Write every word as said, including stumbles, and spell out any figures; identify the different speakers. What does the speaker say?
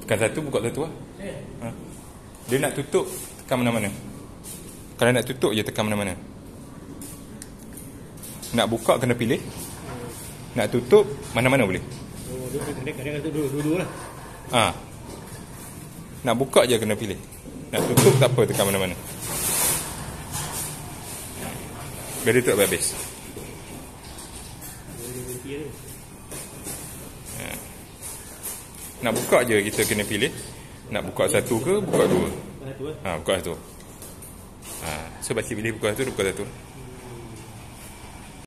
Speaker 1: Tekan satu, buka satu lah. Ha. Dia nak tutup, tekan mana-mana. Kalau nak tutup je, tekan mana-mana. Nak buka, kena pilih. Nak tutup, mana-mana boleh.
Speaker 2: Oh, dia kena tutup dulu-dulu lah.
Speaker 1: Ha. Nak buka je, kena pilih. Nak tutup, tak apa, tekan mana-mana. Biar dia tutup habis. Ha. Nak buka je, kita kena pilih. Nak buka satu ke, buka dua. Ha, buka satu. Ha. So, pakcik pilih buka satu, buka satu.